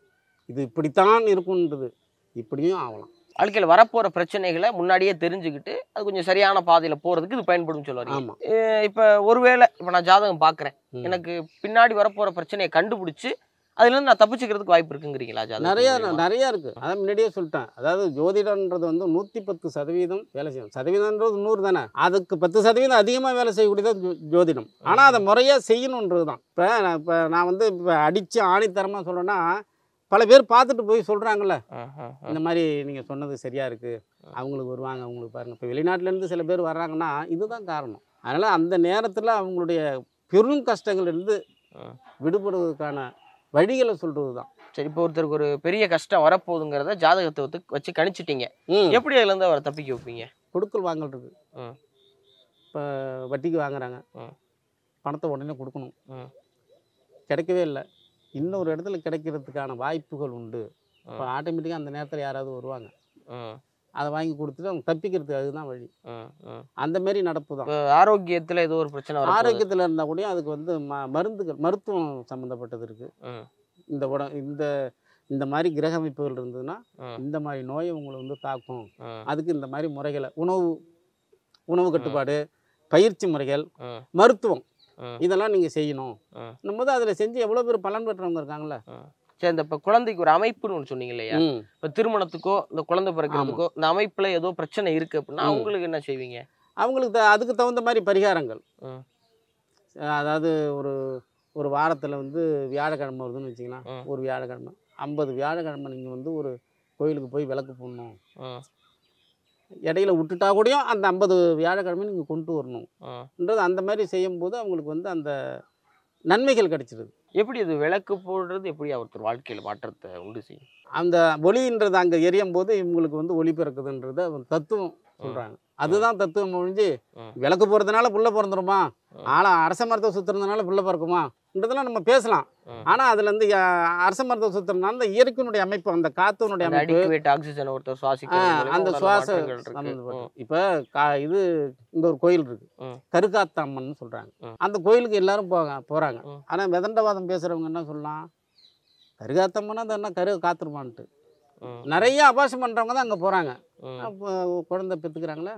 இது இப்படித்தான் இருக்குன்றது, இப்படியும் ஆகலாம். வாழ்க்கையில் வரப்போகிற பிரச்சனைகளை முன்னாடியே தெரிஞ்சுக்கிட்டு அது கொஞ்சம் சரியான பாதையில் போகிறதுக்கு இது பயன்படும் சொல்லுவாங்க. ஆமாம். இப்போ ஒருவேளை இப்போ நான் ஜாதகம் பார்க்குறேன், எனக்கு பின்னாடி வரப்போகிற பிரச்சனையை கண்டுபிடிச்சி அதுலேருந்து நான் தப்பிச்சுக்கிறதுக்கு வாய்ப்பு இருக்குங்கிறீங்களா? ஜாதகம் நிறையா இருக்குது. அதான் முன்னாடியே சொல்லிட்டேன். அதாவது ஜோதிடன்றது வந்து 110% வேலை செய்யும். சதவீதம்ன்றது 100 தானே, அதுக்கு 10% அதிகமாக வேலை செய்யக்கூடியது ஜோதிடம். ஆனால் அதை முறையாக செய்யணுன்றது தான். இப்போ நான் வந்து இப்போ அடித்து ஆணித்தரமாக சொல்கிறேன்னா, பல பேர் பார்த்துட்டு போய் சொல்கிறாங்கல்ல, இந்த மாதிரி நீங்கள் சொன்னது சரியாக இருக்குது, அவங்களுக்கு வருவாங்க, அவங்களுக்கு பாருங்கள். இப்போ வெளிநாட்டிலேருந்து சில பேர் வர்றாங்கன்னா இதுதான் காரணம். அதனால் அந்த நேரத்தில் அவங்களுடைய பெரும் கஷ்டங்கள்லேருந்து விடுபடுவதற்கான வழிகளை சொல்கிறது தான். சரி, இப்போ ஒருத்தருக்கு ஒரு பெரிய கஷ்டம் வரப்போகுதுங்கிறத ஜாதகத்தை வச்சு கணிச்சிட்டிங்க, எப்படி அதுலேருந்து அவரை தப்பிக்க வைப்பீங்க? கொடுக்கல் வாங்கல் இருக்குது. இப்போ வட்டிக்கு வாங்குறாங்க, பணத்தை உடனே கொடுக்கணும், கிடைக்கவே இல்லை, இன்னொரு இடத்துல கிடைக்கிறதுக்கான வாய்ப்புகள் உண்டு. இப்போ ஆட்டோமேட்டிக்காக அந்த நேரத்தில் யாராவது வருவாங்க, அதை வாங்கி கொடுத்துட்டு அவங்க தப்பிக்கிறதுக்கு அதுதான் வழி. அந்த மாதிரி நடப்பு தான். ஆரோக்கியத்தில் ஏதோ ஒரு பிரச்சனை, ஆரோக்கியத்தில் இருந்தால் கூட அதுக்கு வந்து மருந்துகள், மருத்துவம் சம்மந்தப்பட்டது இருக்குது. இந்த மாதிரி கிரக அமைப்புகள் இருந்ததுன்னா இந்த மாதிரி நோயை உங்களை வந்து தாக்கும். அதுக்கு இந்த மாதிரி முறைகளை, உணவு கட்டுப்பாடு, பயிற்சி முறைகள், மருத்துவம், இதெல்லாம் நீங்கள் செய்யணும். நம்ம அதில் செஞ்சு எவ்வளோ பேர் பலன் பெற்றவங்க இருக்காங்களே. சரி, இந்த இப்போ குழந்தைக்கு ஒரு அமைப்புன்னு ஒன்று சொன்னீங்க இல்லையா? இப்போ திருமணத்துக்கோ இந்த குழந்தை பிறக்கிறதுக்கோ இந்த அமைப்பில் ஏதோ பிரச்சனை இருக்குது அப்படின்னா அவங்களுக்கு என்ன செய்வீங்க? அவங்களுக்கு அதுக்கு தகுந்த மாதிரி பரிகாரங்கள். அதாவது ஒரு வாரத்தில் வந்து வியாழக்கிழமை வருதுன்னு வச்சிங்கன்னா, ஒரு வியாழக்கிழமை 50 வியாழக்கிழமை நீங்கள் வந்து ஒரு கோயிலுக்கு போய் விளக்கு போடணும். இடையில விட்டுட்டா கூடயும் அந்த 50 வியாழக்கிழமை நீங்கள் கொண்டு வரணும்ன்றது. அந்த மாதிரி செய்யும்போது அவங்களுக்கு வந்து அந்த நன்மைகள் கிடைச்சிருது. எப்படி அது விளக்கு போடுறது எப்படி ஒருத்தர் வாழ்க்கையில் மாற்றத்தை உண்டு செய்யும்? அந்த ஒளின்றது அங்கே எரியும் போது இவங்களுக்கு வந்து ஒளி பிறக்குதுன்றத தத்துவம் சொல்கிறாங்க. அதுதான் தத்துவம் ஒழிஞ்சு விளக்கு போகிறதுனால புள்ள பிறந்துருமா, ஆனால் அரச மரத்தை சுற்றுறதுனால புள்ள பிறக்குமான்றதெல்லாம் நம்ம பேசலாம். ஆனால் அதில் வந்து அரச மரத்தை சுற்றுறதுனால அந்த இயற்கையினுடைய அமைப்பு, அந்த காற்றுனுடைய அமைப்பு, ஆக்சிஜன் ஒருத்தர் சுவாசிக்க அந்த சுவாச சம்மந்தப்பட்ட. இப்போ இது இங்கே ஒரு கோயில் இருக்குது, கருக்காத்த அம்மன் சொல்கிறாங்க. அந்த கோயிலுக்கு எல்லாரும் போகிறாங்க. ஆனால் விதண்டவாதம் பேசுகிறவங்க என்ன சொல்லலாம், கருகாத்தம்மன்னா அது என்ன கரு காத்துருமான்ட்டு நிறைய அபாசம் பண்ணுறவங்க தான் அங்கே போகிறாங்க. குழந்தை பெற்றுக்கிறாங்களே,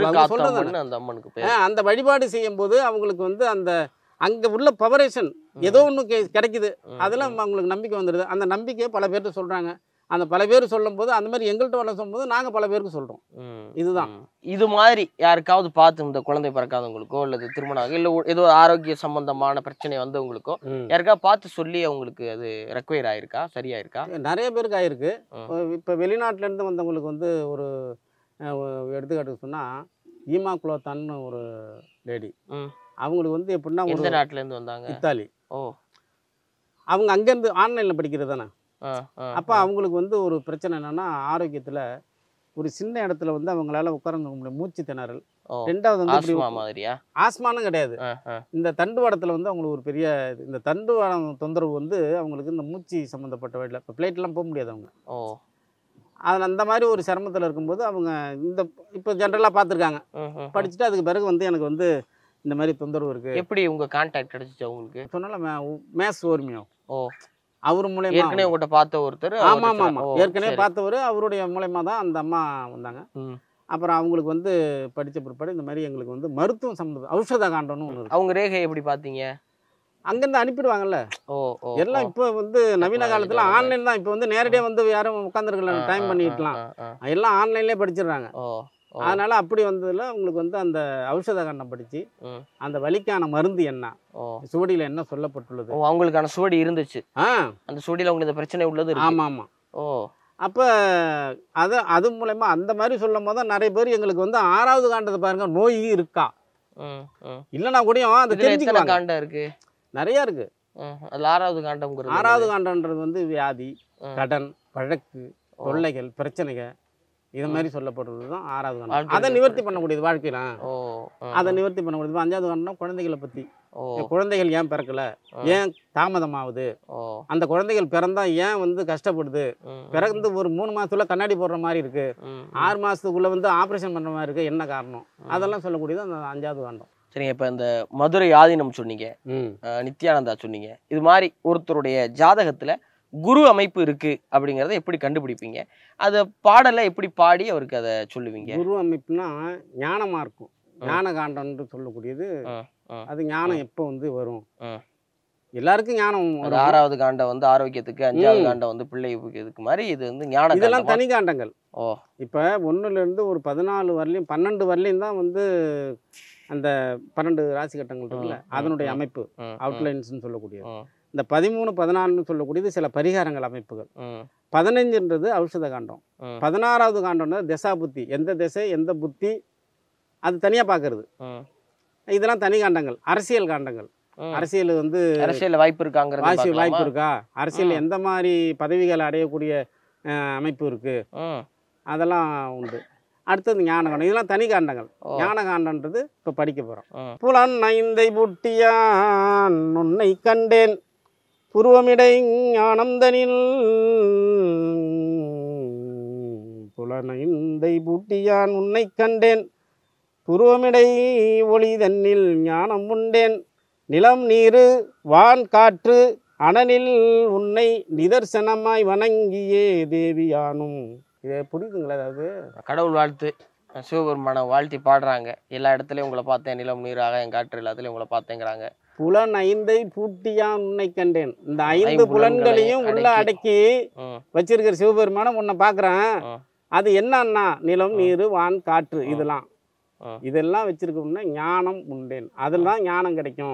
அந்த வழிபாடு செய்யும் போது அவங்களுக்கு வந்து அந்த அங்கே உள்ள பவரேஷன் ஏதோ ஒன்று கிடைக்குது, அதெல்லாம் அவங்களுக்கு நம்பிக்கை வந்துடுது. அந்த நம்பிக்கையை பல பேர்கிட்ட சொல்கிறாங்க. அந்த பல பேர் சொல்லும் போது அந்த மாதிரி எங்கள்கிட்ட வர சொல்லும்போது நாங்கள் பல பேருக்கு சொல்கிறோம். இதுதான். இது மாதிரி யாருக்காவது பார்த்து இந்த குழந்தை பிறக்காதவங்களுக்கோ அல்லது திருமணம் இல்லை ஏதோ ஆரோக்கிய சம்பந்தமான பிரச்சனை வந்தவங்களுக்கோ யாருக்காவது பார்த்து சொல்லி அவங்களுக்கு அது ரெக்வயர் ஆயிருக்கா, சரியாயிருக்கா? நிறைய பேருக்கு ஆயிருக்கு. இப்போ வெளிநாட்டிலேருந்து வந்தவங்களுக்கு வந்து ஒரு எடுத்துக்காட்டு சொன்னால், ஈமா குலோத்தான்னு ஒரு லேடி, அவங்களுக்கு வந்து எப்படின்னா, எந்த நாட்டிலேருந்து வந்தாங்க? இத்தாலி. ஓ, அவங்க அங்கேருந்து ஆன்லைனில் படிக்கிறது தானே. அப்போ அவங்களுக்கு வந்து ஒரு பிரச்சனை என்னென்னா, ஆரோக்கியத்தில் ஒரு சின்ன இடத்துல வந்து அவங்களால உட்கார்ந்து முடியும், மூச்சு திணறல். ஓ, ரெண்டாவது வந்து இப்படி ஆஸ்மா மாதிரியா? ஆஸ்மானும் கிடையாது, இந்த தண்டுவாடத்தில் வந்து அவங்களுக்கு ஒரு பெரிய இந்த தண்டுவாடம் தொந்தரவு வந்து அவங்களுக்கு இந்த மூச்சு சம்மந்தப்பட்ட வழியில் இப்போ ஃப்ளைட்லாம் போக முடியாது அவங்க. ஓ, அதில் அந்த மாதிரி ஒரு சிரமத்தில் இருக்கும்போது அவங்க இந்த இப்போ ஜென்ரலாக பார்த்துருக்காங்க, படிச்சுட்டு அதுக்கு பிறகு வந்து எனக்கு வந்து இந்த மாதிரி தொந்தரவு இருக்குது. எப்படி உங்கள் கான்டாக்ட் கிடைச்சிச்சு உங்களுக்கு? சொன்னால மேஸ் ஓர்மியோ. ஓ, அவர் மூலயமா ஏற்கனவே உங்கள்கிட்ட பார்த்த ஒருத்தர்? ஆமாம் ஆமாம், ஏற்கனவே பார்த்தவர், அவருடைய மூலயமா தான் அந்த அம்மா வந்தாங்க. அப்புறம் அவங்களுக்கு வந்து படித்த பிற்பாடு இந்த மாதிரி எங்களுக்கு வந்து மருத்துவம் சம்மந்தம் ஔஷத காண்டம்னு ஒன்று. அவங்க ரேகை எப்படி பார்த்தீங்க? அங்கேருந்து அனுப்பிடுவாங்கல்ல. ஓ, எல்லாம் இப்போ வந்து நவீன காலத்தில் ஆன்லைன் தான். இப்போ வந்து நேரடியாக வந்து யாரும் உட்காந்துருக்கலாம், டைம் பண்ணிக்கலாம், எல்லாம் ஆன்லைன்லேயே படிச்சிடுறாங்க. அதனால அப்படி வந்ததில் உங்களுக்கு வந்து அந்த ஔஷத காண்டம் படித்து அந்த வலிக்கான மருந்து என்ன, சுவடியில் என்ன சொல்லப்பட்டுள்ளது, அவங்களுக்கான சுவடி இருந்துச்சு. அந்த சுவடியில் உங்களுக்கு இந்த பிரச்சனை உள்ளது. ஆமாம் ஆமாம். ஓ, அப்போ அது மூலயமா அந்த மாதிரி சொல்லும் போது தான் நிறைய பேர் எங்களுக்கு வந்து 6வது காண்டத்தை பாருங்க நோய் இருக்கா இல்லைன்னா கூடயும் அதை தெரிஞ்சுக்கலாம். காண்டம் இருக்கு, நிறையா இருக்கு. அதில் 6வது காண்டம். 6வது காண்டம்ன்றது வந்து வியாதி, கடன், வழக்கு, தொல்லைகள், பிரச்சனைகள், இது மாதிரி சொல்லப்படுறது தான் 6வது காண்டம். அதை நிவர்த்தி பண்ணக்கூடியது வாழ்க்கையில. அதை நிவர்த்தி பண்ணக்கூடியது 5வது காண்டம் குழந்தைகளை பற்றி. குழந்தைகள் ஏன் பிறக்கல, ஏன் தாமதமாகுது, அந்த குழந்தைகள் பிறந்தா ஏன் வந்து கஷ்டப்படுது, பிறந்து ஒரு 3 மாசத்துல கண்ணாடி போடுற மாதிரி இருக்கு, 6 மாசத்துக்குள்ள வந்து ஆப்ரேஷன் பண்ற மாதிரி இருக்கு, என்ன காரணம், அதெல்லாம் சொல்லக்கூடியது அந்த 5வது காண்டம். சரிங்க. இப்போ இந்த மதுரை ஆதீனம் சொன்னீங்க, நித்யானந்தா சொன்னீங்க, இது மாதிரி ஒருத்தருடைய ஜாதகத்துல குரு அமைப்பு இருக்கு அப்படிங்கறத எப்படி கண்டுபிடிப்பீங்க? அதை பாடலை எப்படி பாடி அவருக்கு அதை சொல்லுவீங்க? குரு அமைப்புனா ஞானமா இருக்கும். ஞான காண்டம்னு சொல்லக்கூடியது அது ஞானம் எப்போ வந்து வரும், எல்லாருக்கும் ஞானம். 6வது காண்டம் வந்து ஆரோக்கியத்துக்கு, 5வது காண்டம் வந்து பிள்ளை இதுக்கு மாதிரி, இது வந்து ஞானம். இதெல்லாம் தனி காண்டங்கள். இப்போ 1லேருந்து ஒரு 14 வரலையும் 12 வரலையும் தான் வந்து அந்த 12 ராசி கட்டங்கள் இருக்குல்ல, அதனுடைய அமைப்பு அவுட்லைன்ஸ்னு சொல்லக்கூடியது. இந்த 13, 14 சொல்லக்கூடியது சில பரிகாரங்கள் அமைப்புகள். 15ன்றது ஔஷத காண்டம். 16வது காண்டம்னா திசா புத்தி, எந்த திசை எந்த புத்தி அது தனியாக பார்க்கறது. இதெல்லாம் தனி காண்டங்கள். அரசியல் காண்டங்கள், அரசியல் வந்து அரசியல் வாய்ப்பு இருக்காங்கிறது, வாய்ப்பு இருக்கா, அரசியல் எந்த மாதிரி பதவிகளை அடையக்கூடிய அமைப்பு இருக்கு, அதெல்லாம் உண்டு. அடுத்தது ஞான காண்டம், இதெல்லாம் தனி காண்டங்கள். ஞான காண்டன்றது இப்போ படிக்க போகிறோம். புலன் 5 புட்டியான் உன்னை கண்டேன், புருவமிடை ஞானந்தனில், புலன் 5 புட்டியான் உன்னை கண்டேன், புருவமிடை ஒளி தன்னில் ஞானம் உண்டேன், நிலம் நீரு வான் காற்று அனலில் உன்னை நிதர்சனமாய் வணங்கியே தேவியானும். இது புரியுதுங்களா? அதாவது கடவுள் வாழ்த்து, சிவபெருமான வாழ்த்தி பாடுறாங்க. எல்லா இடத்துலையும் உங்களை பார்த்தேன், நிலம் நீர் ஆகாயம் காற்று எல்லாத்துலையும் உங்களை பார்த்தேங்கிறாங்க. புலன் 5 பூட்டியான் உன்னை கண்டேன். இந்த 5 புலன்களையும் உள்ள அடக்கி வச்சிருக்கிற சிவபெருமான உன்னை பார்க்குறேன். அது என்னன்னா நிலம் நீர் வான் காற்று இதெல்லாம் வச்சிருக்கோம்னா ஞானம் உண்டேன், அதெல்லாம் ஞானம் கிடைக்கும்.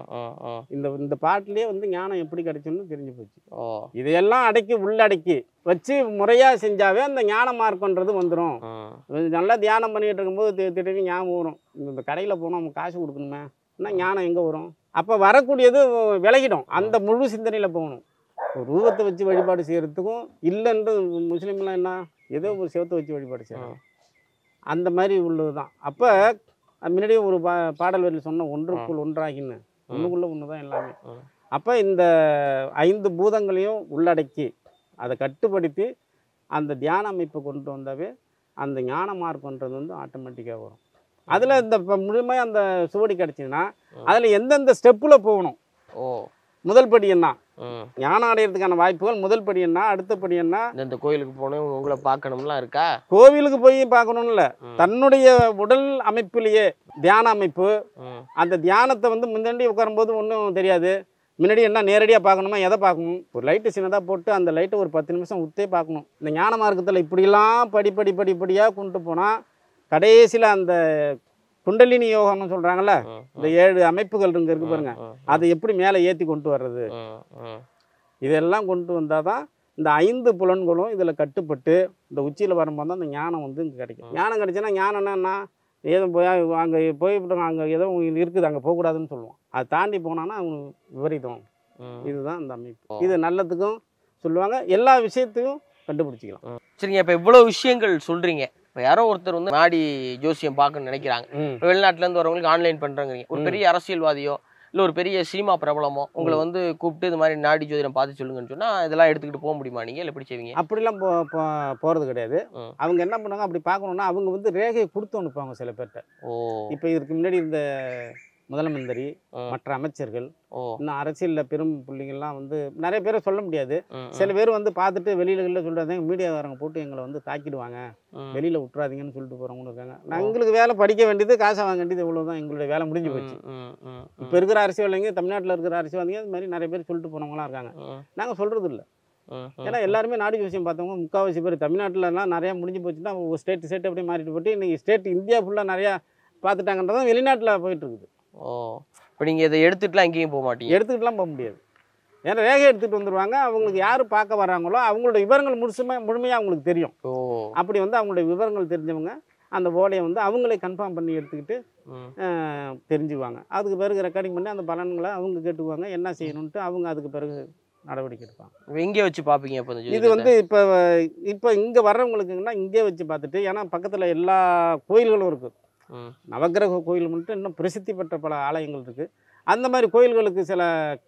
இந்த பாட்டிலேயே வந்து ஞானம் எப்படி கிடைக்கும்னு தெரிஞ்சு போச்சு. இதையெல்லாம் அடக்கி உள்ளடக்கி வச்சு முறையா செஞ்சாவே அந்த ஞான மார்க்கன்றது வந்துடும். நல்லா தியானம் பண்ணிட்டு இருக்கும்போது திடீர்னு ஞாபகம் வரும், இந்த கடையில் போனால் நம்ம காசு கொடுக்கணுமே, என்ன ஞானம் எங்கே வரும்? அப்போ வரக்கூடியது விலகிடும். அந்த முழு சிந்தனையில் போகணும். ஒரு ரூபத்தை வச்சு வழிபாடு செய்கிறதுக்கும் இல்லைன்றது முஸ்லீம்லாம் என்ன ஏதோ ஒரு சிவத்தை வச்சு வழிபாடு செய்யணும், அந்த மாதிரி உள்ளது தான். அப்போ முன்னாடியே ஒரு பாடல் வரியில் சொன்ன ஒன்றுக்குள் ஒன்றாகின்னு, ஒன்றுக்குள்ளே ஒன்று தான் எல்லாமே. அப்போ இந்த 5 பூதங்களையும் உள்ளடக்கி அதை கட்டுப்படுத்தி அந்த தியான அமைப்பை கொண்டு வந்தாவே அந்த ஞான மார்க்கன்றது வந்து ஆட்டோமேட்டிக்காக வரும். அதில் இந்த முழுமையாக அந்த சுவடி கிடச்சின்னா அதில் எந்தெந்த ஸ்டெப்பில் போகணும், முதல் படி என்ன, ஞானம் அடையிறதுக்கான வாய்ப்புகள் முதல் படி என்ன, அடுத்த படி என்ன, இந்த கோயிலுக்கு போகணும் உங்களை பார்க்கணும்லாம் இருக்கா, கோவிலுக்கு போய் பார்க்கணும்னு இல்லை, தன்னுடைய உடல் அமைப்பிலேயே தியான அமைப்பு. அந்த தியானத்தை வந்து முன்னாடி உட்காரும்போது ஒன்றும் தெரியாது, முன்னாடி என்ன நேரடியாக பார்க்கணுமா, எதை பார்க்கணும், ஒரு லைட்டு சின்னதாக போட்டு அந்த லைட்டை ஒரு 10 நிமிஷம் உத்தே பார்க்கணும். இந்த ஞான மார்க்கத்தில் இப்படிலாம் படிப்படியாக கொண்டு போனால் கடைசியில் அந்த குண்டலினி யோகம்னு சொல்கிறாங்கல்ல, இந்த 7 அமைப்புகள் இருக்கு பாருங்க, அதை எப்படி மேலே ஏற்றி கொண்டு வர்றது, இதெல்லாம் கொண்டு வந்தால் தான் இந்த 5 புலன்களும் இதில் கட்டுப்பட்டு இந்த உச்சியில் வரும்போது தான் அந்த ஞானம் வந்து இங்கே கிடைக்கும். ஞானம் கிடைச்சுன்னா ஞானம்னா என்ன, ஏதோ போய் அங்கே போய்விட்டோம், அங்கே ஏதோ இருக்குது அங்கே போகக்கூடாதுன்னு சொல்லுவோம். அதை தாண்டி போனான்னா அவங்களுக்கு விபரீதம். இதுதான் இந்த அமைப்பு. இது நல்லதுக்கும் சொல்லுவாங்க, எல்லா விஷயத்தையும் கண்டுபிடிச்சிக்கலாம். சரிங்க, இப்போ இவ்வளோ விஷயங்கள் சொல்கிறீங்க. இப்போ யாரோ ஒருத்தர் வந்து நாடி ஜோசியம் பார்க்கணும்னு நினைக்கிறாங்க. இப்போ வெளிநாட்டிலேருந்து வரவங்களுக்கு ஆன்லைன் பண்ணுறாங்க. ஒரு பெரிய அரசியல்வாதியோ இல்லை ஒரு பெரிய சினிமா பிரபலமோ உங்களை வந்து கூப்பிட்டு இது மாதிரி நாடி ஜோதிடம் பார்த்து சொல்லுங்கன்னு சொன்னால் இதெல்லாம் எடுத்துக்கிட்டு போக முடியுமா? நீங்கள் இல்லை எப்படி செய்வீங்க? அப்படிலாம் போகிறது கிடையாது. அவங்க என்ன பண்ணாங்க, அப்படி பார்க்கணுன்னா அவங்க வந்து ரேகையை கொடுத்து அனுப்புவாங்க சில பேர்கிட்ட. இப்போ இதுக்கு முன்னாடி இந்த முதலமந்திரி, மற்ற அமைச்சர்கள், இன்னும் அரசியலில் பெரும் புள்ளிகள்லாம் வந்து நிறைய பேரை சொல்ல முடியாது. சில பேர் வந்து பார்த்துட்டு வெளியில சொல்கிறாங்க, மீடியாக்காரங்க போட்டு எங்களை வந்து தாக்கிடுவாங்க, வெளியில் விட்டுறாதீங்கன்னு சொல்லிட்டு போகிறவங்களும் இருக்காங்க. எங்களுக்கு வேலை படிக்க வேண்டியது, காசை வாங்க வேண்டியது, இவ்வளோதான் எங்களுடைய வேலை முடிஞ்சு போச்சு. இப்போ இருக்கிற அரசியல்வாதிங்க, தமிழ்நாட்டில் இருக்கிற அரசியல்வாதிங்க இது மாதிரி நிறைய பேர் சொல்லிட்டு போனவங்களாம் இருக்காங்க. நாங்கள் சொல்கிறது இல்லை. ஏன்னா எல்லாருமே நாடி ஜோசியம் பார்த்தவங்க முக்கால்வாசி பேர் தமிழ்நாட்டிலலாம் நிறையா முடிஞ்சு போச்சுன்னா ஒரு ஸ்டேட் அப்படியே மாறிட்டு போட்டு இன்றைக்கி ஸ்டேட் இந்தியா ஃபுல்லாக நிறையா பார்த்துட்டாங்கன்றதான் வெளிநாட்டில் போயிட்டு இருக்குது. இப்போ நீங்கள் இதை எடுத்துகிட்டுலாம் எங்கேயும் போக மாட்டீங்க? எடுத்துக்கிட்டுலாம் போக முடியாது. ஏன்னா ரேகை எடுத்துகிட்டு வந்துடுவாங்க. அவங்களுக்கு யார் பார்க்க வராங்களோ அவங்களோட விவரங்கள் முழுமையாக அவங்களுக்கு தெரியும். அப்படி வந்து அவங்களுடைய விவரங்கள் தெரிஞ்சவங்க அந்த ஓலையை வந்து அவங்களே கன்ஃபார்ம் பண்ணி எடுத்துக்கிட்டு தெரிஞ்சுக்குவாங்க. அதுக்கு பிறகு ரெக்கார்டிங் பண்ணி அந்த பலன்களை அவங்க கேட்டுக்குவாங்க, என்ன செய்யணுன்ட்டு அவங்க அதுக்கு பிறகு நடவடிக்கை எடுப்பாங்க. எங்கே வச்சு பார்ப்பீங்க? இப்போ இது வந்து இப்போ இங்கே வர்றவங்களுக்குங்கன்னா இங்கே வச்சு பார்த்துட்டு, ஏன்னா பக்கத்தில் எல்லா கோயில்களும் இருக்குது. நவக்கிரக கோயில் மட்டும் இன்னும் பிரசித்தி பெற்ற பல ஆலயங்கள் இருக்குது. அந்த மாதிரி கோயில்களுக்கு சில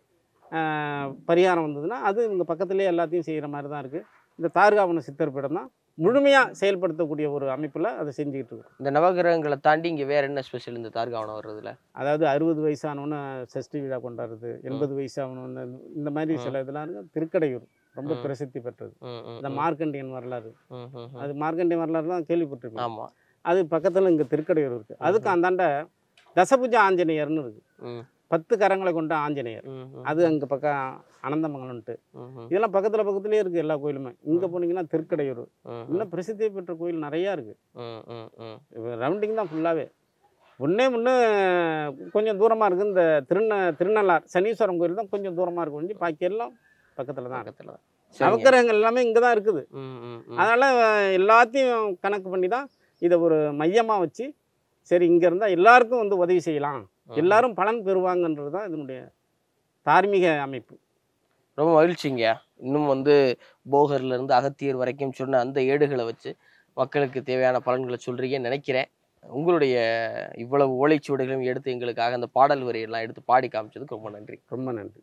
பரிகாரம் வந்ததுன்னா அது இங்கே பக்கத்துலேயே எல்லாத்தையும் செய்கிற மாதிரி தான் இருக்குது. இந்த தார்காவன சித்தர் பீடம் தான் முழுமையாக செயல்படுத்தக்கூடிய ஒரு அமைப்பில் அதை செஞ்சுக்கிட்டு இருக்கோம். இந்த நவகிரகங்களை தாண்டி இங்கே வேறு என்ன ஸ்பெஷல் இந்த தார்காவனம் வர்றதுல? அதாவது 60 வயசானவொன்னு சஷ்டி விழா கொண்டாடுறது, 80 வயசானவொன்னு இந்த மாதிரி சில இதெல்லாம் இருக்குது. திருக்கடையூர் ரொம்ப பிரசித்தி பெற்றது. இந்த மார்க்கண்டியன் வரலாறு, அது மார்க்கண்டியன் வரலாறு தான் கேள்விப்பட்டிருக்கோம். ஆமாம், அது பக்கத்தில் இங்கே திருக்கடையூர் இருக்குது. அதுக்கு அந்தாண்ட தசபுஜ ஆஞ்சநேயர்னு இருக்குது, 10 கரங்களை கொண்ட ஆஞ்சநேயர். அது அங்கே பக்கம் அனந்தமங்கலம்ட்டு. இதெல்லாம் பக்கத்துலேயே இருக்குது எல்லா கோயிலுமே. இங்கே போனீங்கன்னா திருக்கடையூர் இன்னும் பிரசித்தி பெற்ற கோயில் நிறையா இருக்குது. ரவுண்டிங் தான் ஃபுல்லாகவே. முன்னே கொஞ்சம் தூரமாக இருக்குது. இந்த திருநள்ளார் சனீஸ்வரம் கோயில் தான் கொஞ்சம் தூரமாக இருக்கும். பாக்கி எல்லாம் பக்கத்தில் தான். நவக்கிரகங்கள் எல்லாமே இங்கே தான் இருக்குது. அதனால் எல்லாத்தையும் கணக்கு பண்ணி தான் இதை ஒரு மையமாக வச்சு, சரி இங்கே இருந்தால் எல்லாருக்கும் வந்து உதவி செய்யலாம், எல்லாரும் பலன் பெறுவாங்கன்றது தான் இதனுடைய தார்மீக அமைப்பு. ரொம்ப மகிழ்ச்சிங்க. இன்னும் வந்து போகர்லேருந்து அகத்தியர் வரைக்கும் சொன்ன அந்த ஏடுகளை வச்சு மக்களுக்கு தேவையான பலன்களை சொல்கிறீங்கன்னு நினைக்கிறேன். உங்களுடைய இவ்வளவு ஓலைச்சுவடைகளையும் எடுத்து எங்களுக்காக அந்த பாடல் வரியெல்லாம் எடுத்து பாடி காமிச்சதுக்கு ரொம்ப நன்றி. ரொம்ப நன்றி.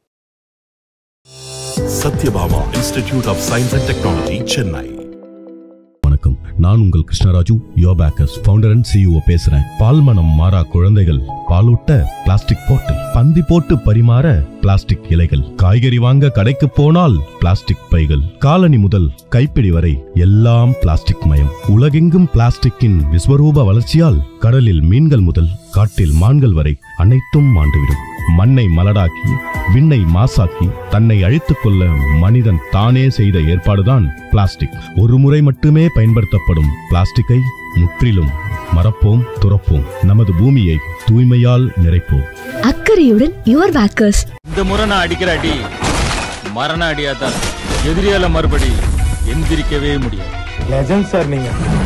Sathyabama institute of science and technology, Chennai. வணக்கம், நான் உங்கள் கிருஷ்ணராஜு, யோபாக்கஸ் ஃபவுண்டர் அண்ட் CEO பேசுறேன். பால் மனம் மாறா குழந்தைகள், பாலூட்ட பிளாஸ்டிக் பாட்டில், பந்தி போட்டு பரிமாற பிளாஸ்டிக் இலைகள், காய்கறி வாங்க கடைக்கு போனால் பிளாஸ்டிக் பைகள், காலனி முதல் கைப்பிடி வரை எல்லாம் பிளாஸ்டிக் மயம். உலகெங்கும் பிளாஸ்டிக்கின் விஸ்வரூப வளர்ச்சியால் கடலில் மீன்கள் முதல் காட்டில் மான்கள் வரை அனைத்தும் மாண்டுவிடும். மண்ணை மலடாக்கி விண்ணை மாசாக்கி தன்னை அழித்துக் கொள்ள மனிதன் தானே செய்த ஏற்பாடுதான் பிளாஸ்டிக். ஒரு முறை மட்டுமே பயன்படுத்தப்படும் பிளாஸ்டிக்கை முற்றிலும் மறப்போம், துறப்போம். நமது பூமியை தூய்மையால் நிறைப்போம். அக்கறையுடன் யுவர் பேக்கர்ஸ். இந்த முறை நான் அடிக்கிற அடி மரண அடியாதான். எதிரியால மறுபடி எந்திரிக்கவே முடியும். லெஜண்ட் சார் நீங்க.